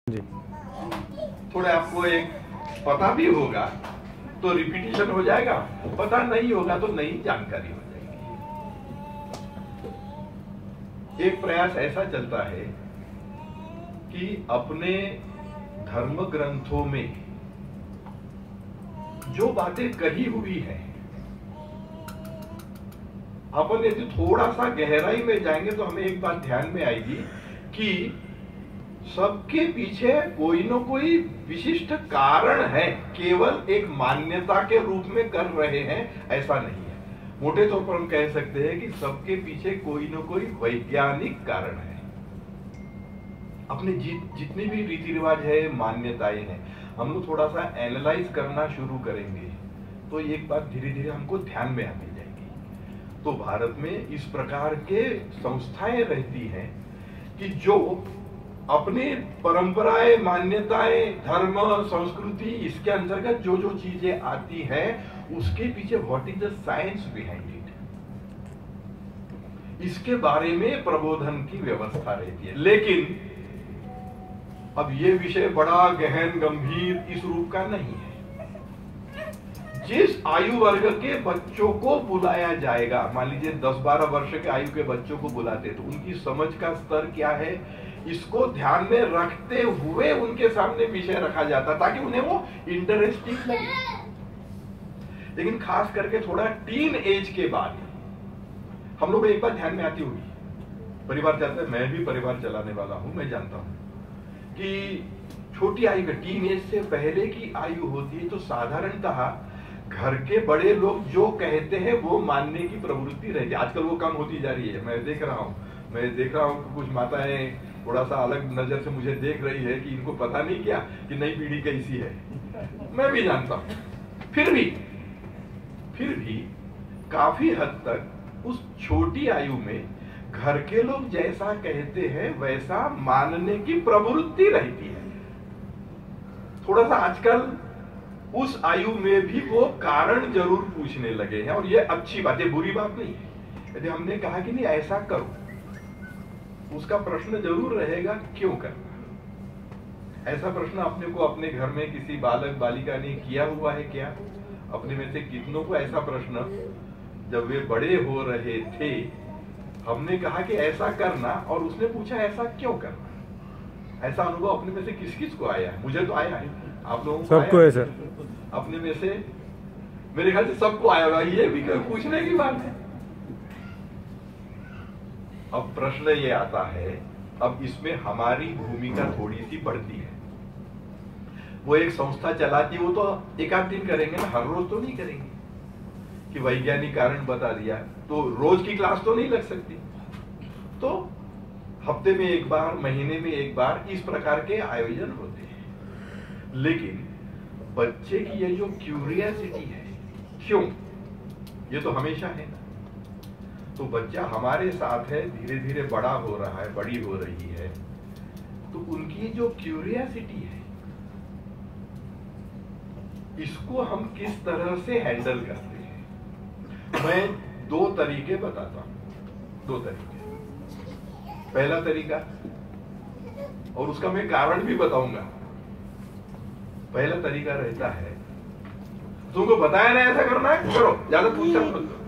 जी। थोड़ा आपको एक पता भी होगा तो रिपीटिशन हो जाएगा, पता नहीं होगा तो नई जानकारी हो जाएगी। एक प्रयास ऐसा चलता है कि अपने धर्म ग्रंथों में जो बातें कही हुई हैं, अपन यदि थोड़ा सा गहराई में जाएंगे तो हमें एक बात ध्यान में आएगी कि सबके पीछे कोई न कोई विशिष्ट कारण है, केवल एक मान्यता के रूप में कर रहे हैं ऐसा नहीं है। मोटे तौर पर हम कह सकते हैं कि सबके पीछे कोई न कोई वैज्ञानिक कारण है। अपने जितने भी रीति रिवाज है, मान्यताएं हैं, हम लोग थोड़ा सा एनालाइज करना शुरू करेंगे तो एक बात धीरे धीरे हमको ध्यान में आती जाएगी। तो भारत में इस प्रकार के संस्थाएं रहती हैं कि जो अपनी परंपराएं, मान्यताएं, धर्म, संस्कृति, इसके अंतर्गत जो जो चीजें आती हैं उसके पीछे what is the science behind it, इसके बारे में प्रबोधन की व्यवस्था रहती है। लेकिन अब ये विषय बड़ा गहन गंभीर इस रूप का नहीं है। जिस आयु वर्ग के बच्चों को बुलाया जाएगा, मान लीजिए 10-12 वर्ष के आयु के बच्चों को बुलाते तो उनकी समझ का स्तर क्या है, इसको ध्यान में रखते हुए उनके सामने विषय रखा जाता ताकि उन्हें वो इंटरेस्टिंग लगे। लेकिन खास करके थोड़ा टीन एज के बाद हम लोग एक बात ध्यान में आती होगी, परिवार चलते, मैं भी परिवार चलाने वाला हूं, मैं जानता हूं कि छोटी आयु का, टीन एज से पहले की आयु होती है तो साधारणतः घर के बड़े लोग जो कहते हैं वो मानने की प्रवृत्ति रहती है। आजकल वो कम होती जा रही है। मैं देख रहा हूं कि कुछ माताएं थोड़ा सा अलग नजर से मुझे देख रही है कि इनको पता नहीं क्या कि नई पीढ़ी कैसी है। मैं भी जानता हूं, फिर भी काफी हद तक उस छोटी आयु में घर के लोग जैसा कहते हैं वैसा मानने की प्रवृत्ति रहती है। थोड़ा सा आजकल उस आयु में भी वो कारण जरूर पूछने लगे हैं और ये अच्छी बात है, बुरी बात नहीं है। यदि हमने कहा कि नहीं ऐसा करो, उसका प्रश्न जरूर रहेगा क्यों करना। ऐसा प्रश्न अपने को अपने घर में किसी बालक बालिका ने किया हुआ है क्या? अपने में से कितनों को ऐसा प्रश्न जब वे बड़े हो रहे थे हमने कहा कि ऐसा करना और उसने पूछा ऐसा क्यों करना? ऐसा अनुभव अपने में से किस किस को आया है? मुझे तो आया है, आप लोगों को सबको है सर। अपने में से मेरे ख्याल से सबको आया होगा। ये भी कोई पूछने की बात है। अब प्रश्न ये आता है, अब इसमें हमारी भूमिका थोड़ी सी बढ़ती है। वो एक संस्था चलाती है, वो तो एक आध दिन करेंगे ना, हर रोज तो नहीं करेंगे कि वैज्ञानिक कारण बता दिया तो रोज की क्लास तो नहीं लग सकती। तो हफ्ते में एक बार, महीने में एक बार इस प्रकार के आयोजन होते हैं। लेकिन बच्चे की ये जो क्यूरियोसिटी है, क्यों, ये तो हमेशा है ना। तो बच्चा हमारे साथ है, धीरे धीरे बड़ा हो रहा है, बड़ी हो रही है, तो उनकी जो क्यूरियोसिटी है इसको हम किस तरह से हैंडल करते हैं। मैं 2 तरीके बताता हूं, 2 तरीके। पहला तरीका, और उसका मैं कारण भी बताऊंगा। पहला तरीका रहता है, तुमको बताया ना ऐसा करना है, करो, ज्यादा पूछताछ मत करो।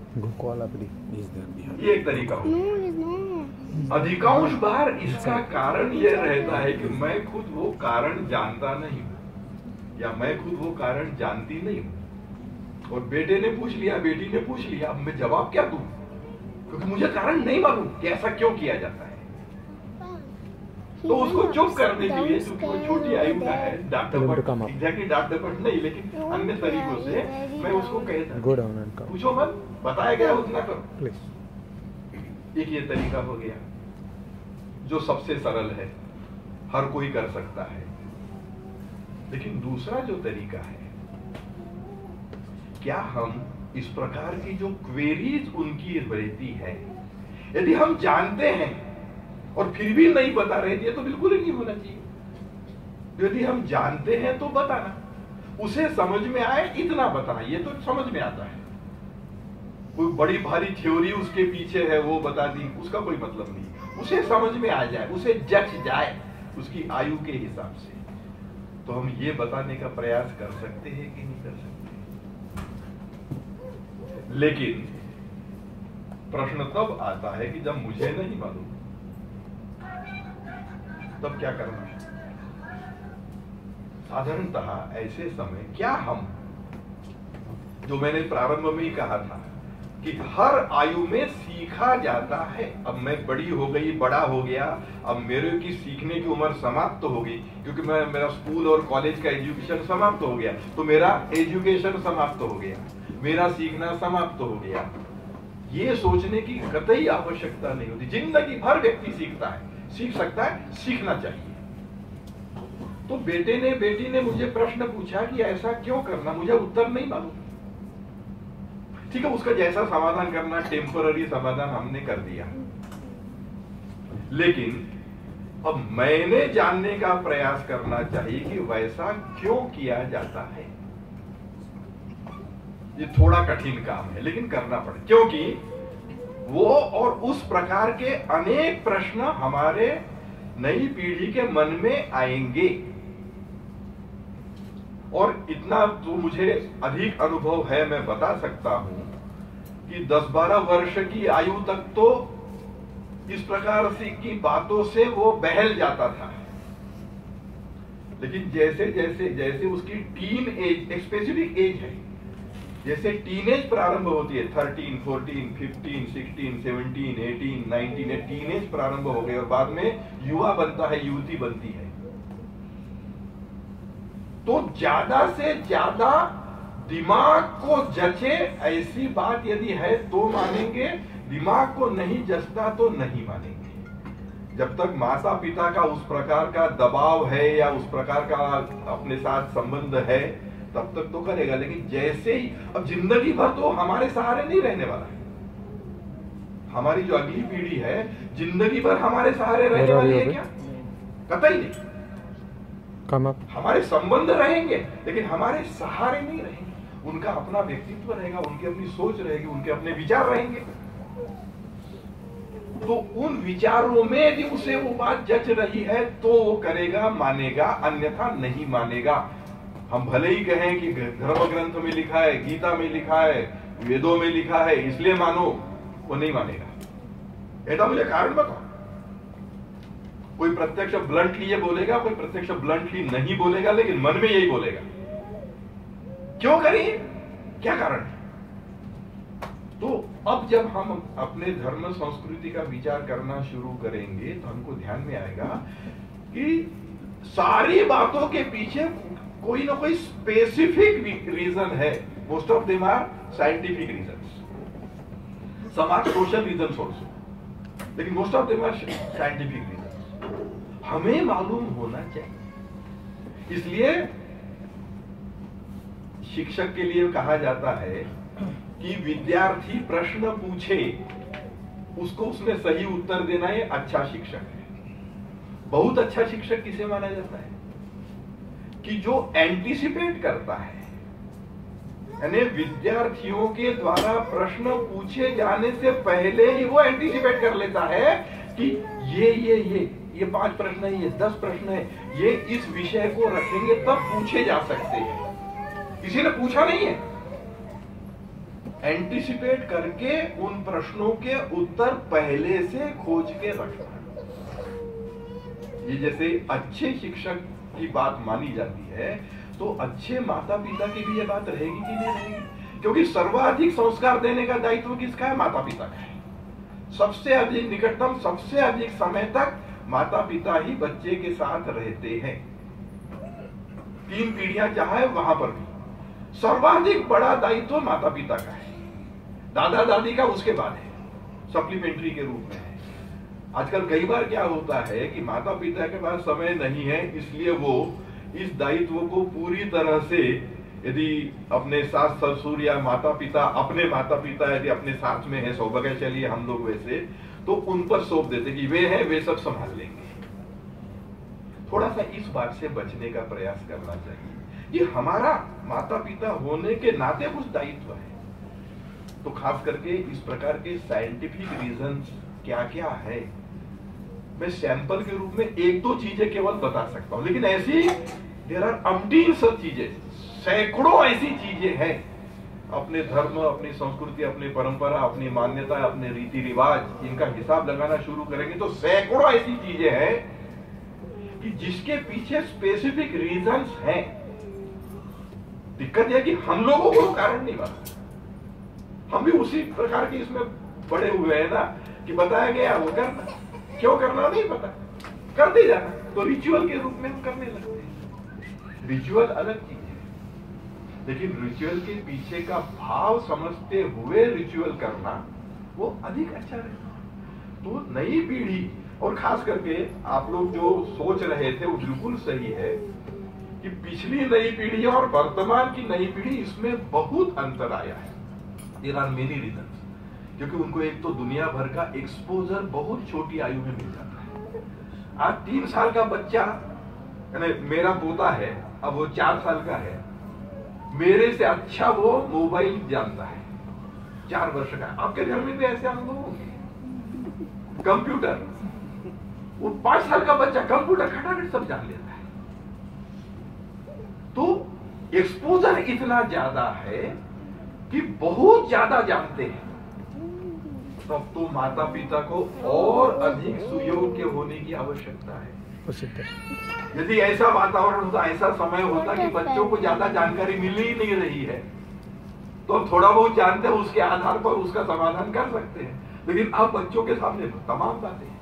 ये एक तरीका हो। अधिकांश बार इसका कारण यह रहता है कि मैं खुद वो कारण जानता नहीं हूं या मैं खुद वो कारण जानती नहीं हूं और बेटे ने पूछ लिया, बेटी ने पूछ लिया, अब मैं जवाब क्या दूं क्योंकि मुझे कारण नहीं मालूम कि ऐसा क्यों किया जाता है। तो उसको चुप करने के लिए, क्योंकि छोटी आयु का है, एग्जैक्टली डांट डपट नहीं लेकिन अन्य तरीकों से मैं उसको कहता, पूछो मत, बताया गया उतना करो। एक ये तरीका हो गया जो सबसे सरल है, हर कोई कर सकता है। लेकिन दूसरा जो तरीका है, क्या हम इस प्रकार की जो क्वेरीज उनकी रहती है, यदि हम जानते हैं और फिर भी नहीं बता रहे थे तो बिल्कुल ही नहीं होना चाहिए। यदि हम जानते हैं तो बताना, उसे समझ में आए इतना बताना, ये तो समझ में आता है। कोई बड़ी भारी थ्योरी उसके पीछे है वो बता दी, उसका कोई मतलब नहीं। उसे समझ में आ जाए, उसे जच जाए उसकी आयु के हिसाब से, तो हम ये बताने का प्रयास कर सकते हैं कि नहीं कर सकते। लेकिन प्रश्न तब आता है कि जब मुझे नहीं मालूम, तब क्या करना है? साधारणतः ऐसे समय क्या हम, जो मैंने प्रारंभ में ही कहा था कि हर आयु में सीखा जाता है। अब मैं बड़ी हो गई, बड़ा हो गया, अब मेरे की सीखने की उम्र समाप्त हो गई, क्योंकि मेरा स्कूल और कॉलेज का एजुकेशन समाप्त हो गया, तो मेरा एजुकेशन समाप्त हो गया, मेरा सीखना समाप्त हो गया। ये सोचने की कतई आवश्यकता नहीं होती। जिंदगी भर व्यक्ति सीखता है, सीख सकता है, सीखना चाहिए। तो बेटी ने मुझे प्रश्न पूछा कि ऐसा क्यों करना, मुझे उत्तर नहीं मालूम। ठीक है, उसका जैसा समाधान करना, टेम्पररी समाधान हमने कर दिया, लेकिन अब मैंने जानने का प्रयास करना चाहिए कि वैसा क्यों किया जाता है। ये थोड़ा कठिन काम है, लेकिन करना पड़े, क्योंकि वो और उस प्रकार के अनेक प्रश्न हमारे नई पीढ़ी के मन में आएंगे। और इतना तो मुझे अधिक अनुभव है, मैं बता सकता हूं कि 10-12 वर्ष की आयु तक तो इस प्रकार से की बातों से वो बहल जाता था, लेकिन जैसे जैसे जैसे उसकी टीन एज, एक स्पेसिफिक एज है, जैसे टीनेज प्रारंभ होती है, 13, 14, 15, 16, 17, 18, 19, टीनेज प्रारंभ हो गए और बाद में युवा बनता है, युवती बनती है, तो ज्यादा से ज्यादा दिमाग को जचे ऐसी बात यदि है तो मानेंगे, दिमाग को नहीं जचता तो नहीं मानेंगे। जब तक माता पिता का उस प्रकार का दबाव है या उस प्रकार का अपने साथ संबंध है, तब तक तो करेगा। लेकिन जैसे ही अब जिंदगी भर तो हमारे सहारे नहीं रहने वाला है, हमारी जो अगली पीढ़ी है जिंदगी भर हमारे सहारे रहने वाली है क्या? कतई नहीं। हमारे संबंध रहेंगे, लेकिन हमारे सहारे नहीं रहेंगे। उनका अपना व्यक्तित्व रहेगा, उनकी अपनी सोच रहेगी, उनके अपने विचार रहेंगे। तो उन विचारों में यदि उसे वो बात जच रही है तो वो करेगा, मानेगा, अन्यथा नहीं मानेगा। हम भले ही कहें कि धर्म ग्रंथ में लिखा है, गीता में लिखा है, वेदों में लिखा है, इसलिए मानो, वो नहीं मानेगा। ऐसा मुझे कारण बताओ। कोई प्रत्यक्ष ब्लंटली ये बोलेगा, कोई प्रत्यक्ष ब्लंटली नहीं बोलेगा, लेकिन मन में यही बोलेगा। क्यों करिए, क्या कारण है? तो अब जब हम अपने धर्म संस्कृति का विचार करना शुरू करेंगे तो हमको ध्यान में आएगा कि सारी बातों के पीछे कोई ना कोई स्पेसिफिक रीजन है। Most of them are scientific reasons, some are social reasons also, लेकिन most of them are scientific reasons. हमें मालूम होना चाहिए। इसलिए शिक्षक के लिए कहा जाता है कि विद्यार्थी प्रश्न पूछे, उसको उसने सही उत्तर देना, ये अच्छा शिक्षक है। बहुत अच्छा शिक्षक किसे माना जाता है? कि जो एंटीसिपेट करता है, यानी विद्यार्थियों के द्वारा प्रश्न पूछे जाने से पहले ही वो एंटीसिपेट कर लेता है कि ये 5 प्रश्न है, ये 10 प्रश्न है, ये इस विषय को रखेंगे तब पूछे जा सकते हैं। किसी ने पूछा नहीं है, एंटीसिपेट करके उन प्रश्नों के उत्तर पहले से खोज के रखना। ये जैसे अच्छे शिक्षक की बात मानी जाती है, तो अच्छे माता पिता की भी ये बात रहेगी कि नहीं रहेगी? क्योंकि सर्वाधिक संस्कार देने का दायित्व किसका है? माता पिता का है। सबसे अधिक निकटतम, सबसे अधिक समय तक माता पिता ही बच्चे के साथ रहते हैं। 3 पीढ़ियां चाहे वहां पर भी सर्वाधिक बड़ा दायित्व माता पिता का है। दादा दादी का उसके बाद है, सप्लीमेंट्री के रूप में है। आजकल कई बार क्या होता है कि माता पिता के पास समय नहीं है, इसलिए वो इस दायित्व को पूरी तरह से, यदि अपने सास ससुर या माता पिता, अपने माता पिता यदि अपने साथ में है, सौभाग्यशाली हम लोग वैसे, तो उन पर सौंप देते कि वे हैं, वे सब संभाल लेंगे। थोड़ा सा इस बात से बचने का प्रयास करना चाहिए। ये हमारा माता पिता होने के नाते कुछ दायित्व है। तो खास करके इस प्रकार के साइंटिफिक रीजंस क्या क्या है, मैं सैंपल के रूप में एक दो चीजें केवल बता सकता हूं, लेकिन ऐसी देयर आर अम्टीन सब चीजें, सैकड़ों ऐसी चीजें हैं। अपने धर्म, अपनी संस्कृति, अपनी परंपरा, अपनी मान्यता, अपने रीति रिवाज, इनका हिसाब लगाना शुरू करेंगे तो सैकड़ों ऐसी चीजें हैं कि जिसके पीछे स्पेसिफिक रीजंस हैं। दिक्कत यह कि हम लोगों को कारण नहीं पता, हम भी उसी प्रकार के इसमें बड़े हुए हैं ना कि बताया गया वो करना, क्यों करना नहीं पता, करते जाना, तो रिचुअल के रूप में हम करने लगते हैं। रिचुअल अलग चीज है, लेकिन रिचुअल के पीछे का भाव समझते हुए रिचुअल करना वो अधिक अच्छा रहता। तो नई पीढ़ी, और खास करके आप लोग जो सोच रहे थे वो बिल्कुल सही है कि पिछली नई पीढ़ी और वर्तमान की नई पीढ़ी, इसमें बहुत अंतर आया है। देयर आर मेनी रीजंस, क्योंकि उनको एक तो दुनिया भर का एक्सपोजर बहुत छोटी आयु में मिल जाता है। आज 3 साल का बच्चा, मेरा पोता है, अब वो 4 साल का है, मेरे से अच्छा वो मोबाइल जानता है, 4 वर्ष का। आपके घर में भी ऐसे अनुभव होंगे। कंप्यूटर, वो 5 साल का बच्चा कंप्यूटर खटाखट सब जान लेता है। तो एक्सपोजर इतना ज्यादा है कि बहुत ज्यादा जानते हैं। तब तो माता पिता को और अधिक सुयोग्य होने की आवश्यकता है। यदि ऐसा वातावरण होता, ऐसा समय होता कि बच्चों को ज्यादा जानकारी मिल ही नहीं रही है, तो हम थोड़ा बहुत जानते हैं, उसके आधार पर उसका समाधान कर सकते हैं। लेकिन अब बच्चों के सामने तमाम बातें हैं,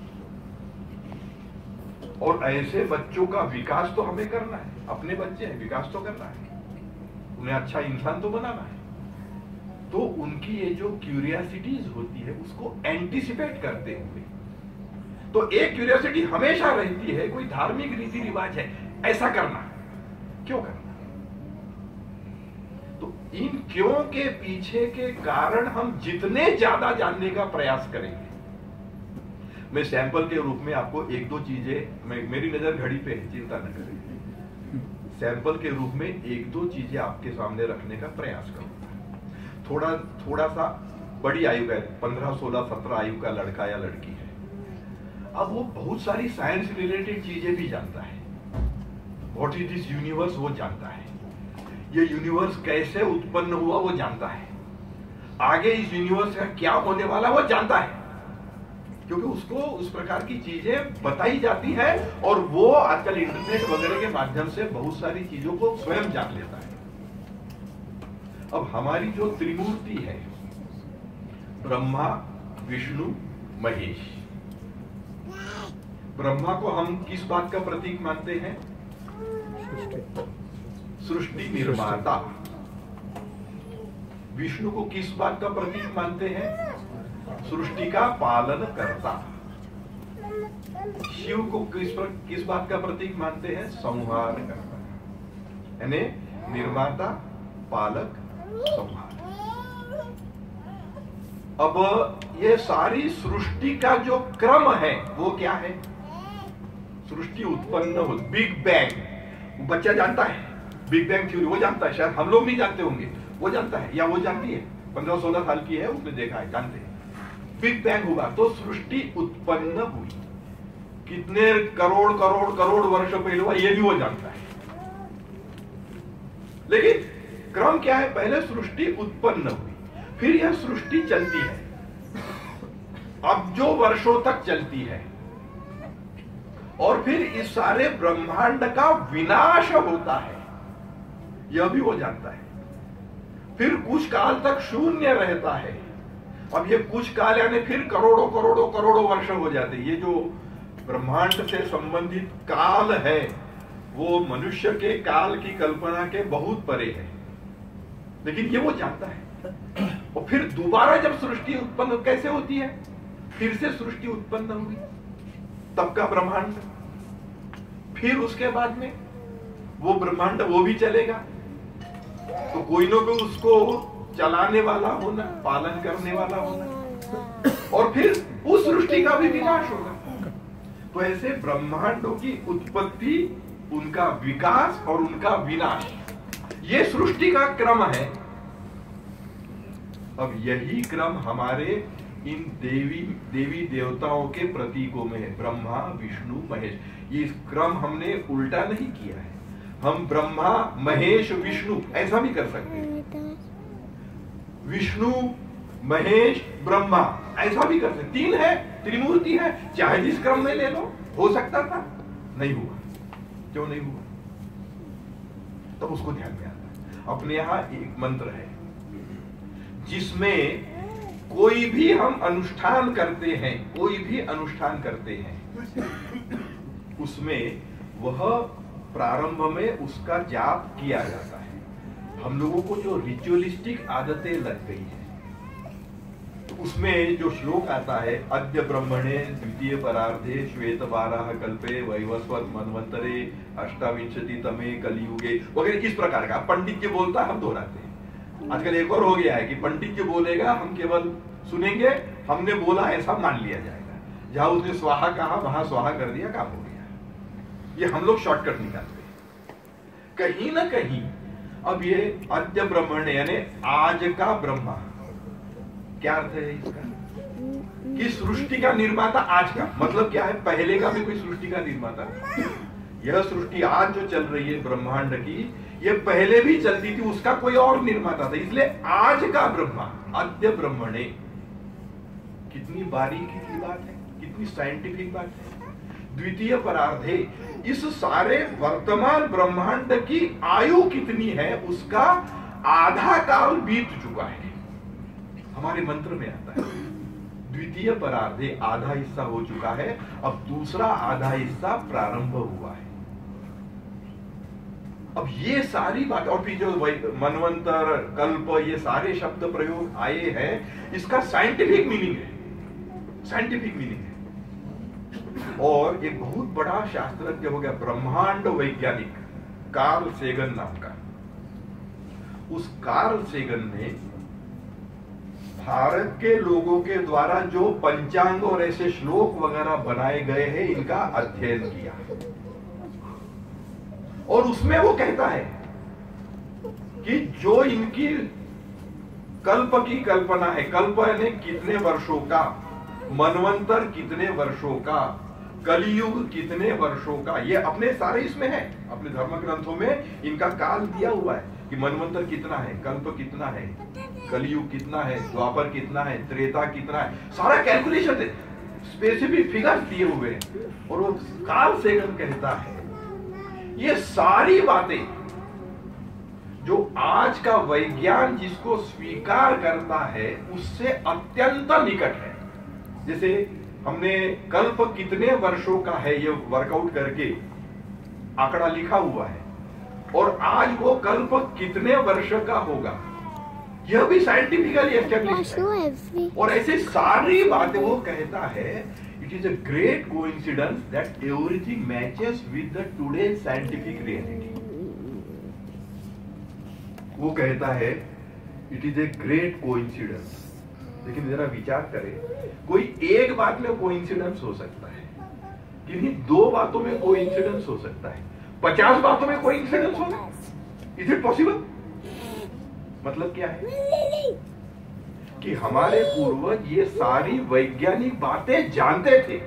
और ऐसे बच्चों का विकास तो हमें करना है। अपने बच्चे हैं, विकास तो करना है, उन्हें अच्छा इंसान तो बनाना है। तो उनकी ये जो क्यूरियोसिटीज होती है, उसको एंटिसिपेट करते हुए, तो एक क्यूरियोसिटी हमेशा रहती है, कोई धार्मिक रीति रिवाज है, ऐसा करना, क्यों करना? तो इन क्यों के पीछे के कारण हम जितने ज्यादा जानने का प्रयास करेंगे। मैं सैंपल के रूप में आपको एक दो चीजें, मेरी नजर घड़ी पे है, चिंता न करें, सैंपल के रूप में एक दो चीजें आपके सामने रखने का प्रयास करूंगा। थोड़ा सा बड़ी आयु का, 15, 16, 17 आयु का लड़का या लड़की है। अब वो बहुत सारी साइंस रिलेटेड चीजें भी जानता है। व्हाट इज दिस यूनिवर्स वो जानता है, ये यूनिवर्स कैसे उत्पन्न हुआ वो जानता है, आगे इस यूनिवर्स का क्या होने वाला वो जानता है, क्योंकि उसको उस प्रकार की चीजें बताई जाती है, और वो आजकल इंटरनेट वगैरह के माध्यम से बहुत सारी चीजों को स्वयं जान लेता है। अब हमारी जो त्रिमूर्ति है, ब्रह्मा, विष्णु, महेश। ब्रह्मा को हम किस बात का प्रतीक मानते हैं? सृष्टि निर्माता। विष्णु को किस बात का प्रतीक मानते हैं? सृष्टि का पालन करता। शिव को किस बात का प्रतीक मानते हैं? संहार करता, यानी निर्माता, पालक, संहार। अब ये सारी सृष्टि का जो क्रम है वो क्या है? सृष्टि उत्पन्न हो, बिग बैंग, बच्चा जानता है, बिग बैंग थ्योरी वो जानता है, शायद हम लोग नहीं जानते होंगे, वो जानता है, या वो जानती है, 15-16 साल की है, उसने देखा है, जानते हैं। बिग बैंग हुआ तो सृष्टि उत्पन्न हुई, कितने करोड़ करोड़ करोड़ वर्ष पहले हुआ ये भी वो जानता है। लेकिन क्रम क्या है? पहले सृष्टि उत्पन्न हुई, फिर यह सृष्टि चलती है, अब जो वर्षों तक चलती है, और फिर इस सारे ब्रह्मांड का विनाश होता है, यह भी वो जानता है। फिर कुछ काल तक शून्य रहता है। अब ये कुछ काल यानी फिर करोड़ों करोड़ों करोड़ों वर्ष हो जाते हैं। ये जो ब्रह्मांड से संबंधित काल है वो मनुष्य के काल की कल्पना के बहुत परे है, लेकिन ये वो जानता है। और फिर दोबारा जब सृष्टि उत्पन्न कैसे होती है? फिर से सृष्टि उत्पन्न हुई, तब का ब्रह्मांड, फिर उसके बाद में वो ब्रह्मांड वो भी चलेगा, तो कोई ना कोई उसको चलाने वाला होना, पालन करने वाला होना, और फिर उस सृष्टि का भी विनाश होगा। तो ऐसे ब्रह्मांडों की उत्पत्ति, उनका विकास और उनका विनाश, ये सृष्टि का क्रम है। अब यही क्रम हमारे इन देवी देवताओं के प्रतीकों में है, ब्रह्मा विष्णु महेश। ये क्रम हमने उल्टा नहीं किया है, हम ब्रह्मा महेश विष्णु ऐसा भी कर सकते हैं, विष्णु महेश ब्रह्मा ऐसा भी कर सकते, तीन है, त्रिमूर्ति है, चाहे जिस क्रम में ले लो। हो सकता था, नहीं हुआ। क्यों नहीं हुआ? तब उसको ध्यान में आता है। अपने यहां एक मंत्र है जिसमें कोई भी हम अनुष्ठान करते हैं, कोई भी अनुष्ठान करते हैं, उसमें वह प्रारंभ में उसका जाप किया जाता है। हम लोगों को जो रिचुअलिस्टिक आदतें लग गई है, उसमें जो श्लोक आता है, अद्य ब्रह्मणे द्वितीय परार्धे श्वेत वाराह कल्पे वैवस्वत मनवंतरे अष्टाविंशति तमे कलियुगे वगैरह, इस प्रकार का पंडित जी बोलता है, हम दोहराते हैं। आजकल एक और हो गया है कि पंडित जी बोलेगा, हम केवल सुनेंगे, हमने बोला ऐसा मान लिया जाएगा। जहां उसने स्वाहा कहा वहां स्वाहा कर दिया, काम हो गया। ये हम लोग शॉर्टकट निकालते हैं कहीं ना कहीं। अब ये अद्य ब्रह्मणे यानी आज का ब्रह्मा, क्या अर्थ है इसका? कि सृष्टि का निर्माता आज का, मतलब क्या है? पहले का भी कोई सृष्टि का निर्माता। यह सृष्टि आज जो चल रही है ब्रह्मांड की, ये पहले भी चलती थी, उसका कोई और निर्माता था, इसलिए आज का ब्रह्मा, अद्य ब्रह्मणे। कितनी बारीकी की बात है, कितनी साइंटिफिक बात है। द्वितीय परार्धे, इस सारे वर्तमान ब्रह्मांड की आयु कितनी है, उसका आधा काल बीत चुका है। हमारे मंत्र में आता है द्वितीय परार्धे, आधा हिस्सा हो चुका है, अब दूसरा आधा हिस्सा प्रारंभ हुआ है। अब ये सारी बात, और फिर जो मनवंतर कल्प, ये सारे शब्द प्रयोग आए हैं, इसका साइंटिफिक मीनिंग है, साइंटिफिक मीनिंग है। और एक बहुत बड़ा शास्त्रज्ञ हो गया, ब्रह्मांड वैज्ञानिक कार्ल सेगन नाम का। उस कार्ल सेगन ने भारत के लोगों के द्वारा जो पंचांग और ऐसे श्लोक वगैरह बनाए गए हैं, इनका अध्ययन किया, और उसमें वो कहता है कि जो इनकी कल्प की कल्पना है, कल्प यानी कितने वर्षों का, मनवंतर कितने वर्षों का, कलियुग कितने वर्षों का, ये अपने सारे इसमें है, अपने धर्म ग्रंथों में इनका काल दिया हुआ है कि मनवंतर कितना है, कल्प कितना है, कलियुग कितना है, द्वापर कितना है, त्रेता कितना है, सारा कैलकुलेशन है, स्पेसिफिक फिगर्स दिए हुए हैं। और वो कार्ल सेगन कहता है ये सारी बातें जो आज का वैज्ञान जिसको स्वीकार करता है, उससे अत्यंत निकट है। जैसे हमने कल्प कितने वर्षों का है ये वर्कआउट करके आंकड़ा लिखा हुआ है, और आज वो कल्प कितने वर्ष का होगा, यह भी साइंटिफिकली एस्टेब्लिश है। और ऐसे सारी बातें वो कहता है, it is a great coincidence that everything matches with the today scientific reality. वो कहता है it is a great coincidence. लेकिन जरा विचार करें, कोई एक बात में कोइंसिडेंस हो सकता है, किन्हीं दो बातों में कोइंसिडेंस हो सकता है, 50 बातों में कोइंसिडेंस होगा। Is it possible? मतलब क्या है कि हमारे पूर्वज ये सारी वैज्ञानिक बातें जानते थे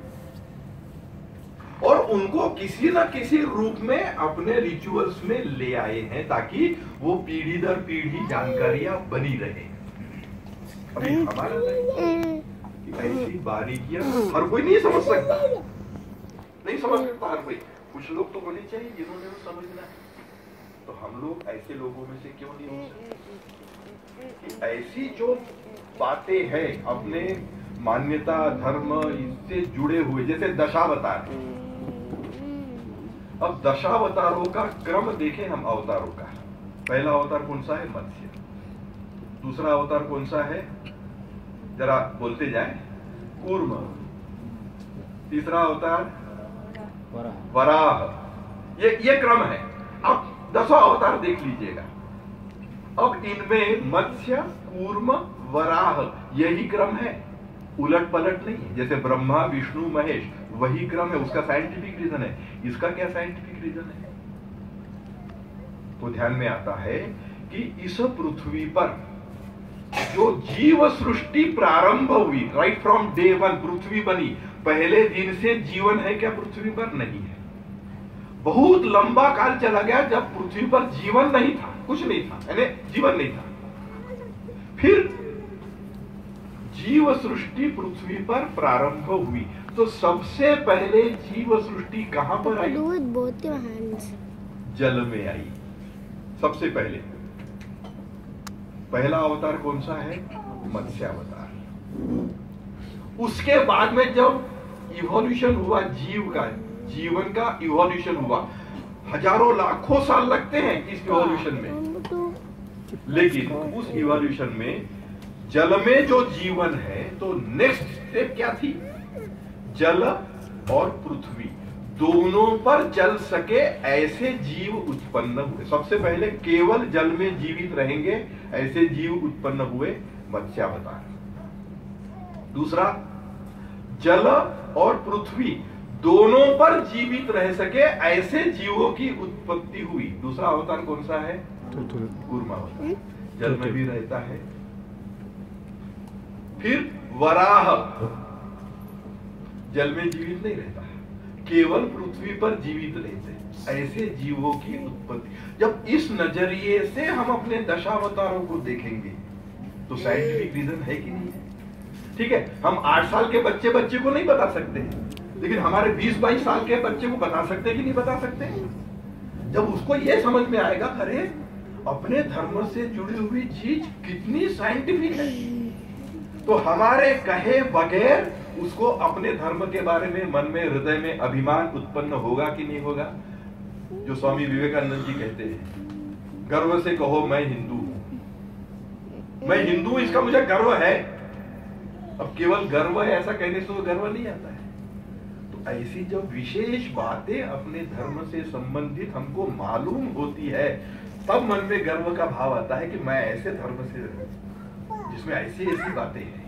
और उनको किसी न किसी रूप में अपने रिचुअल्स में ले आए हैं, ताकि वो पीढ़ी दर पीढ़ी जानकारियां बनी रहे। अभी हमारा ऐसी बारीकियां हर कोई नहीं समझ सकता, नहीं समझ सकता हर कोई। कुछ लोग तो होने चाहिए जिन्होंने वो समझना है, तो हम लोग ऐसे लोगों में से क्यों नहीं हो सकते कि ऐसी जो बातें हैं अपने मान्यता धर्म इससे जुड़े हुए, जैसे दशावतार। अब दशावतारों का क्रम देखें हम अवतारों का। पहला अवतार कौन सा है? मत्स्य। दूसरा अवतार कौन सा है? जरा बोलते जाए, कूर्म। तीसरा अवतार वराह। ये क्रम है। अब 10 अवतार देख लीजिएगा। अब इनमें मत्स्य, कूर्म, वराह यही क्रम है, उलट पलट नहीं है। जैसे ब्रह्मा विष्णु महेश वही क्रम है, उसका साइंटिफिक रीजन है। इसका क्या साइंटिफिक रीजन है? तो ध्यान में आता है कि इस पृथ्वी पर जो जीव सृष्टि प्रारंभ हुई, राइट फ्रॉम डे वन पृथ्वी बनी, पहले दिन से जीवन है क्या पृथ्वी पर? नहीं है। बहुत लंबा काल चला गया जब पृथ्वी पर जीवन नहीं था, कुछ नहीं था, यानी जीवन नहीं था। फिर जीव सृष्टि पृथ्वी पर प्रारंभ हुई, तो सबसे पहले जीव सृष्टि कहां पर आई? जल में आई। सबसे पहले पहला अवतार कौन सा है? मत्स्य अवतार। उसके बाद में जब इवोल्यूशन हुआ जीव का, जीवन का इवोल्यूशन हुआ, हजारों लाखों साल लगते हैं इस इवोल्यूशन में, लेकिन उस इवोल्यूशन में जल में जो जीवन है, तो नेक्स्ट स्टेप क्या थी? जल और पृथ्वी दोनों पर चल सके ऐसे जीव उत्पन्न हुए। सबसे पहले केवल जल में जीवित रहेंगे ऐसे जीव उत्पन्न हुए, मत्स्यावतार। दूसरा, जल और पृथ्वी दोनों पर जीवित रह सके ऐसे जीवों की उत्पत्ति हुई। दूसरा अवतार कौन सा है? कूर्मावतार, जल में भी रहता है। फिर वराह, जल में जीवित नहीं रहता, केवल पृथ्वी पर जीवित रहते ऐसे जीवों की उत्पत्ति। जब इस नजरिए से हम अपने दशावतारों को देखेंगे तो साइंटिफिक रीजन है कि नहीं है? ठीक है, हम 8 साल के बच्चे को नहीं बता सकते, लेकिन हमारे 20-22 साल के बच्चे को बता सकते कि नहीं बता सकते? जब उसको यह समझ में आएगा, अरे अपने धर्म से जुड़ी हुई चीज कितनी साइंटिफिक है, तो हमारे कहे बगैर उसको अपने धर्म के बारे में मन में, हृदय में अभिमान उत्पन्न होगा कि नहीं होगा? जो स्वामी विवेकानंद जी कहते हैं, गर्व से कहो मैं हिंदू हूं, मैं हिंदू हूं, इसका मुझे गर्व है। अब केवल गर्व है ऐसा कहने से तो गर्व नहीं आता है। तो ऐसी जब विशेष बातें अपने धर्म से संबंधित हमको मालूम होती है, तब मन में गर्व का भाव आता है कि मैं ऐसे धर्म से जिसमें ऐसी ऐसी बातें हैं।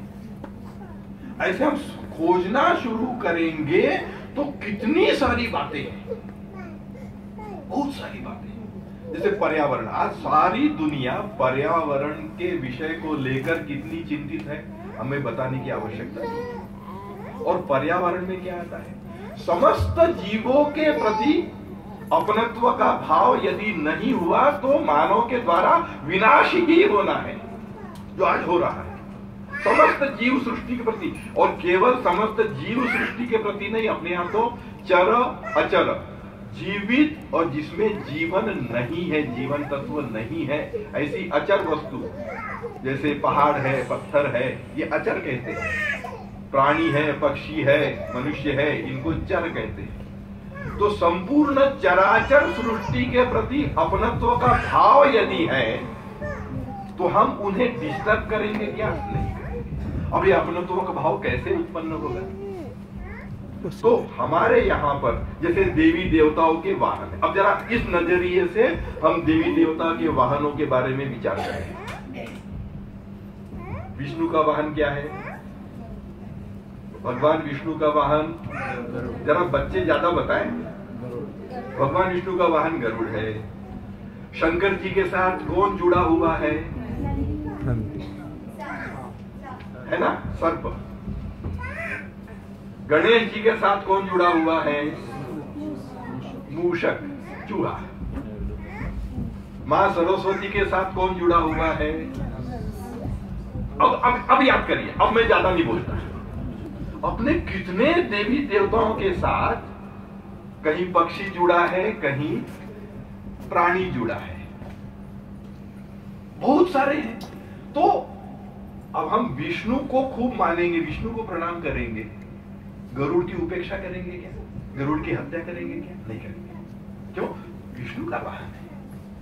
ऐसे हम खोजना शुरू करेंगे तो कितनी सारी बातें हैं, बहुत सारी बातें। जैसे पर्यावरण, आज सारी दुनिया पर्यावरण के विषय को लेकर कितनी चिंतित है, हमें बताने की आवश्यकता नहीं। और पर्यावरण में क्या आता है? समस्त जीवों के प्रति अपनत्व का भाव यदि नहीं हुआ तो मानव के द्वारा विनाश ही होना है, जो आज हो रहा है समस्त जीव सृष्टि के प्रति। और केवल समस्त जीव सृष्टि के प्रति नहीं, अपने यहां तो चर अचर, जीवित और जिसमें जीवन नहीं है, जीवन तत्व नहीं है, ऐसी अचर वस्तु, जैसे पहाड़ है, पत्थर है, ये अचर कहते हैं। प्राणी है, पक्षी है, मनुष्य है, इनको चर कहते हैं। तो संपूर्ण चराचर सृष्टि के प्रति अपनत्व का भाव यदि है तो हम उन्हें डिस्टर्ब करेंगे क्या? नहीं। अब ये अपनत्व का भाव कैसे उत्पन्न होगा? तो हमारे यहाँ पर जैसे देवी देवताओं के वाहन है। अब जरा इस नजरिए से हम देवी देवता के वाहनों के बारे में विचार करें। विष्णु का वाहन क्या है? भगवान विष्णु का वाहन, जरा बच्चे ज्यादा बताएं। भगवान विष्णु का वाहन गरुड़ है। शंकर जी के साथ कौन जुड़ा हुआ है ना? सर्प। गणेश जी के साथ कौन जुड़ा हुआ है? मूषक, चूहा। मां सरस्वती के साथ कौन जुड़ा हुआ है? अब याद करिए, अब मैं ज्यादा नहीं बोलता। अपने कितने देवी देवताओं के साथ कहीं पक्षी जुड़ा है, कहीं प्राणी जुड़ा है, बहुत सारे हैं। तो अब हम विष्णु को खूब मानेंगे, विष्णु को प्रणाम करेंगे, गरुड़ की उपेक्षा करेंगे क्या? गरुड़ की हत्या करेंगे क्या? नहीं करेंगे। क्यों? विष्णु का वाहन है।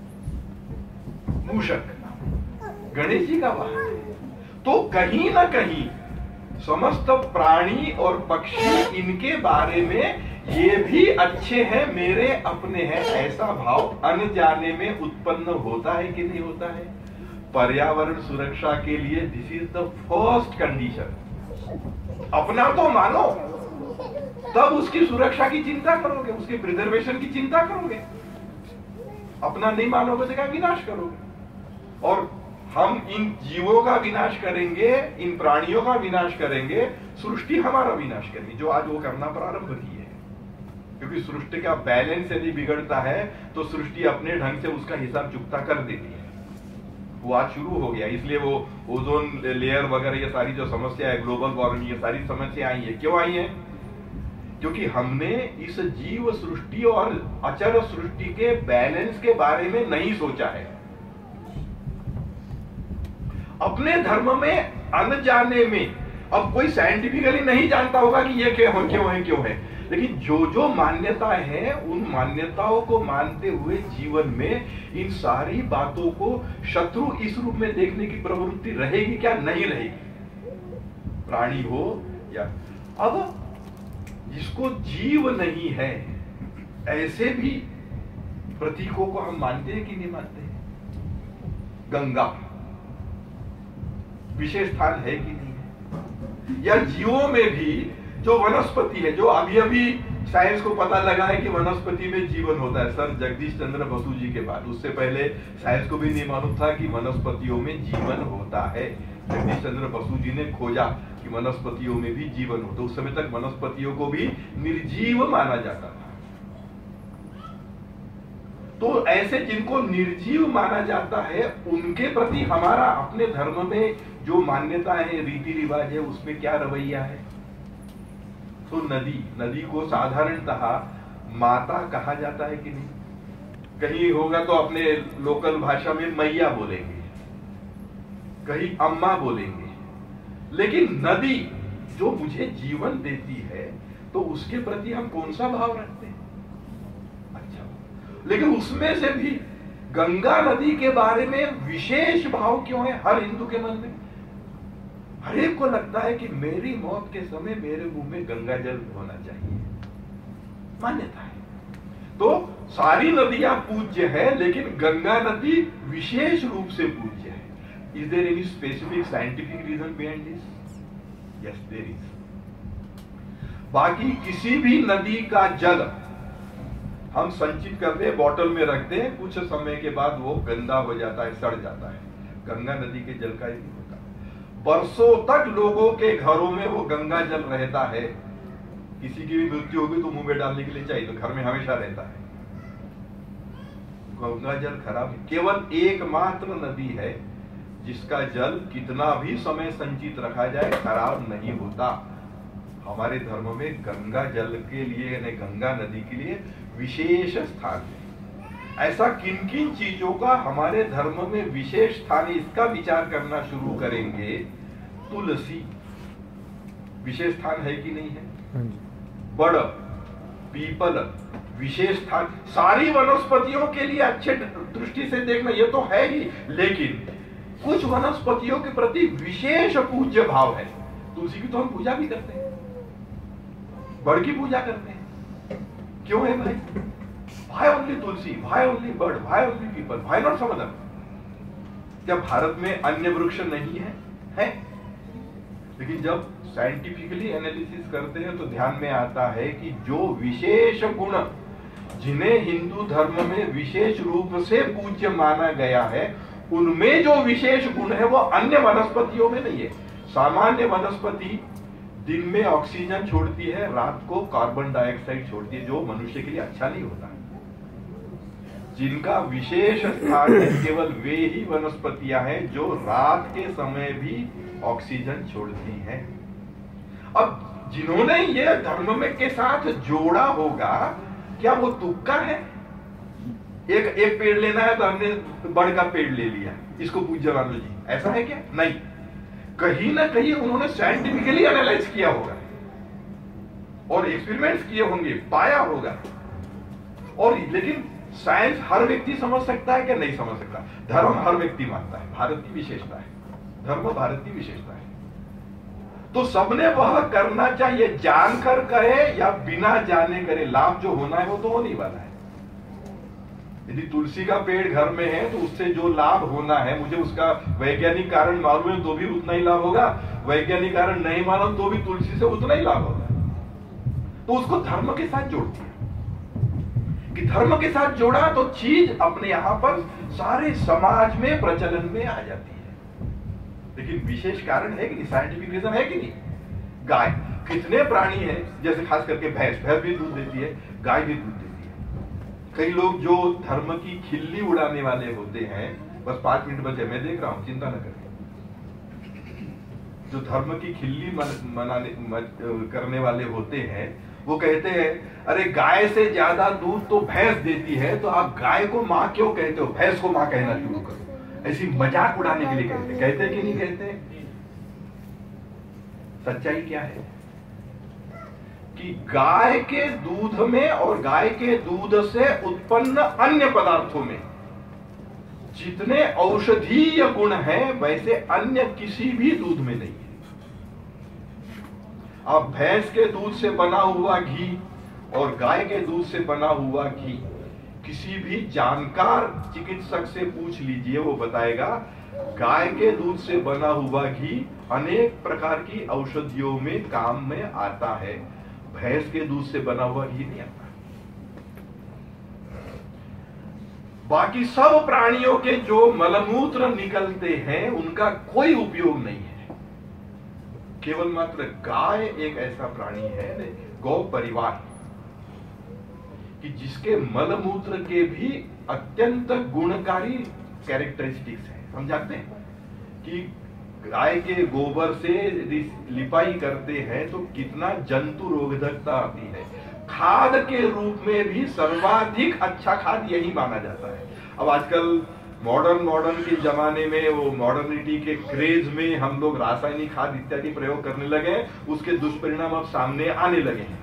मूषक गणेश जी का वाहन है। तो कहीं ना कहीं समस्त प्राणी और पक्षी, इनके बारे में ये भी अच्छे हैं, मेरे अपने हैं, ऐसा भाव अनजाने में उत्पन्न होता है कि नहीं होता है? पर्यावरण सुरक्षा के लिए this is the first condition. अपना तो मानो, तब उसकी सुरक्षा की चिंता करोगे, उसके प्रिजर्वेशन की चिंता करोगे। अपना नहीं मानोगे तो क्या विनाश करोगे। और हम इन जीवों का विनाश करेंगे, इन प्राणियों का विनाश करेंगे, सृष्टि हमारा विनाश करेगी, जो आज वो करना प्रारंभ की है। क्योंकि सृष्टि का बैलेंस यदि बिगड़ता है तो सृष्टि अपने ढंग से उसका हिसाब चुकता कर देती है। वो आज शुरू हो गया, इसलिए वो ओजोन लेयर वगैरह ये सारी जो समस्या है, ग्लोबल वार्मिंग, ये सारी समस्या आई है। क्यों आई है? क्योंकि हमने इस जीव सृष्टि और अचर सृष्टि के बैलेंस के बारे में नहीं सोचा है। अपने धर्म में अनजाने में, अब कोई साइंटिफिकली नहीं जानता होगा कि ये क्यों है, लेकिन जो जो मान्यताएं हैं उन मान्यताओं को मानते हुए जीवन में इन सारी बातों को शत्रु इस रूप में देखने की प्रवृत्ति रहेगी क्या? नहीं रहेगी। प्राणी हो या, अब जिसको जीव नहीं है ऐसे भी प्रतीकों को हम मानते हैं कि नहीं मानते हैं? गंगा विशेष स्थान है कि नहीं है? या जीवों में भी जो वनस्पति है, जो अभी अभी साइंस को पता लगा है कि वनस्पति में जीवन होता है, सर जगदीश चंद्र बसु जी के बाद, उससे पहले साइंस को भी नहीं मालूम था कि वनस्पतियों में जीवन होता है। जगदीश चंद्र बसु जी ने खोजा कि वनस्पतियों में भी जीवन होता है। उस समय तक वनस्पतियों को भी निर्जीव माना जाता था। तो ऐसे जिनको निर्जीव माना जाता है उनके प्रति हमारा अपने धर्म में जो मान्यता है, रीति रिवाज है, उसमें क्या रवैया है? तो नदी को साधारणतः माता कहा जाता है कि नहीं? कहीं होगा तो अपने लोकल भाषा में मैया बोलेंगे, कहीं अम्मा बोलेंगे। लेकिन नदी जो मुझे जीवन देती है तो उसके प्रति हम कौन सा भाव रखते हैं? अच्छा, लेकिन उसमें से भी गंगा नदी के बारे में विशेष भाव क्यों है हर हिंदू के मन में? हर एक को लगता है कि मेरी मौत के समय मेरे मुंह में गंगा जल होना चाहिए, मान्यता है। तो सारी नदियां पूज्य है, लेकिन गंगा नदी विशेष रूप से पूज्य है। Is there any specific scientific reason behind this? Yes, there is. बाकी किसी भी नदी का जल हम संचित करते हैं, बॉटल में रखते हैं, कुछ समय के बाद वो गंदा हो जाता है, सड़ जाता है। गंगा नदी के जल का ही नहीं होता। बरसों तक लोगों के घरों में वो गंगा जल रहता है। किसी की भी मृत्यु होगी तो मुंह में डालने के लिए चाहिए, तो घर में हमेशा रहता है। गंगा जल खराब है। केवल एकमात्र नदी है जिसका जल कितना भी समय संचित रखा जाए खराब नहीं होता। हमारे धर्म में गंगा जल के लिए, यानी गंगा नदी के लिए विशेष स्थान है। ऐसा किन किन चीजों का हमारे धर्म में विशेष स्थान है, इसका विचार करना शुरू करेंगे। तुलसी विशेष स्थान है कि नहीं है? बड़, पीपल विशेष स्थान। सारी वनस्पतियों के लिए अच्छे दृष्टि से देखना ये तो है ही, लेकिन कुछ वनस्पतियों के प्रति विशेष पूज्य भाव है। तुलसी की तो हम पूजा भी करते हैं, बड़ की पूजा करते हैं। क्यों है भाई? Why only tulsi? Why only bar? Why only peepal? Why not some other? क्या भारत में अन्य वृक्ष नहीं है? है, लेकिन जब साइंटिफिकली एनालिसिस करते हैं तो ध्यान में आता है कि जो विशेष गुण जिन्हें हिंदू धर्म में विशेष रूप से पूज्य माना गया है, उनमें जो विशेष गुण है वो अन्य वनस्पतियों में नहीं है। सामान्य वनस्पति दिन में ऑक्सीजन छोड़ती है, रात को कार्बन डाइऑक्साइड छोड़ती है, जो मनुष्य के लिए अच्छा नहीं होता। जिनका विशेष स्थान है केवल वे ही वनस्पतियां हैं जो रात के समय भी ऑक्सीजन छोड़ती हैं। अब जिन्होंने ये धर्म में के साथ जोड़ा होगा, क्या वो तुक्का है? एक पेड़ लेना है तो हमने बड़ का पेड़ ले लिया, इसको पूज्य मान लो जी, ऐसा है क्या? नहीं, कहीं ना कहीं उन्होंने साइंटिफिकली एनालाइज किया होगा और एक्सपेरिमेंट्स किए होंगे, पाया होगा। और लेकिन साइंस हर व्यक्ति समझ सकता है क्या? नहीं समझ सकता। धर्म हर व्यक्ति मानता है, भारत की विशेषता है, धर्म भारत की विशेषता है। तो सबने वह करना चाहिए, जानकर करे या बिना जाने करे, लाभ जो होना है वो तो होने वाला है। यदि तुलसी का पेड़ घर में है तो उससे जो लाभ होना है, मुझे उसका वैज्ञानिक कारण मालूम है तो भी उतना ही लाभ होगा, वैज्ञानिक कारण नहीं मालूम तो भी तुलसी से उतना ही लाभ होगा। तो उसको धर्म के साथ जोड़ती है कि धर्म के साथ जोड़ा तो चीज अपने यहां पर सारे समाज में प्रचलन में आ जाती है। लेकिन विशेष कारण है कि नहीं, साइंटिफिक रीजन है कि नहीं। गाय, कितने प्राणी हैं, जैसे खास करके भैंस भी दूध देती है, गाय भी दूध देती है। कई लोग जो धर्म की खिल्ली उड़ाने वाले होते हैं, बस 5 मिनट बचे, मैं देख रहा हूं, चिंता न करें, जो धर्म की खिल्ली करने वाले होते हैं, वो कहते हैं अरे गाय से ज्यादा दूध तो भैंस देती है, तो आप गाय को माँ क्यों कहते हो, भैंस को माँ कहना शुरू करो। ऐसी मजाक उड़ाने के लिए कहते कि नहीं कहते। सच्चाई क्या है कि गाय के दूध में और गाय के दूध से उत्पन्न अन्य पदार्थों में जितने औषधीय गुण हैं, वैसे अन्य किसी भी दूध में नहीं है। अब भैंस के दूध से बना हुआ घी और गाय के दूध से बना हुआ घी, किसी भी जानकार चिकित्सक से पूछ लीजिए, वो बताएगा गाय के दूध से बना हुआ घी अनेक प्रकार की औषधियों में काम में आता है, भैंस के दूध से बना हुआ घी नहीं आता। बाकी सब प्राणियों के जो मलमूत्र निकलते हैं, उनका कोई उपयोग नहीं है। केवल मात्र गाय एक ऐसा प्राणी है, गौ परिवार, कि जिसके मलमूत्र के भी अत्यंत गुणकारी कैरेक्टरिस्टिक्स हैं। हम जानते हैं कि गाय के गोबर से लिपाई करते हैं तो कितना जंतु रोधकता आती है। खाद के रूप में भी सर्वाधिक अच्छा खाद यही माना जाता है। अब आजकल मॉडर्न के जमाने में, वो मॉडर्निटी के क्रेज में हम लोग रासायनिक खाद इत्यादि प्रयोग करने लगे, उसके दुष्परिणाम अब सामने आने लगे हैं।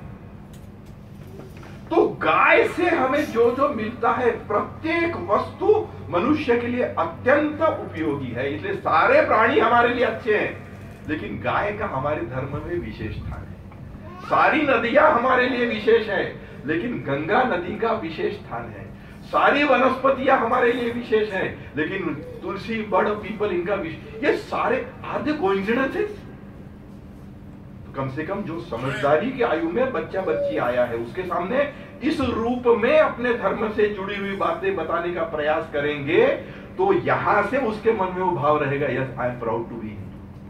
तो गाय से हमें जो जो मिलता है, प्रत्येक वस्तु मनुष्य के लिए अत्यंत उपयोगी है, इसलिए सारे प्राणी हमारे लिए अच्छे हैं। लेकिन गाय का हमारे धर्म में विशेष स्थान है। सारी नदियां हमारे लिए विशेष है, लेकिन गंगा नदी का विशेष स्थान है। सारी वनस्पतियां हमारे लिए विशेष है, लेकिन तुलसी, बड़, पीपल, इनका विशेष। ये सारे आधे कोइंसिडेंसेस। कम से कम जो समझदारी की आयु में बच्चा बच्ची आया है, उसके सामने इस रूप में अपने धर्म से जुड़ी हुई बातें बताने का प्रयास करेंगे, तो यहां से उसके मन में वो भाव रहेगा, yes I am proud to be Hindu.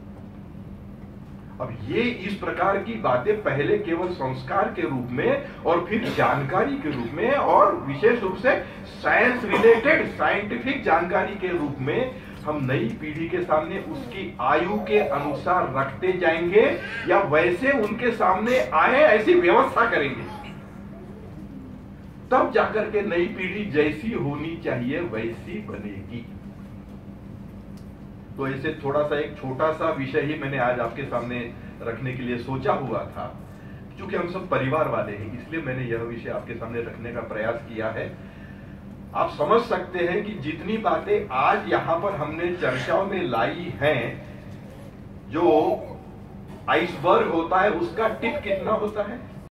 अब ये इस प्रकार की बातें पहले केवल संस्कार के रूप में और फिर जानकारी के रूप में और विशेष रूप से साइंस रिलेटेड साइंटिफिक जानकारी के रूप में हम नई पीढ़ी के सामने उसकी आयु के अनुसार रखते जाएंगे, या वैसे उनके सामने आए ऐसी व्यवस्था करेंगे, तब जाकर के नई पीढ़ी जैसी होनी चाहिए वैसी बनेगी। तो ऐसे थोड़ा सा एक छोटा सा विषय ही मैंने आज आपके सामने रखने के लिए सोचा हुआ था। क्योंकि हम सब परिवार वाले हैं, इसलिए मैंने यह विषय आपके सामने रखने का प्रयास किया है। आप समझ सकते हैं कि जितनी बातें आज यहां पर हमने चर्चाओं में लाई हैं, जो आइसबर्ग होता है उसका टिप कितना होता है।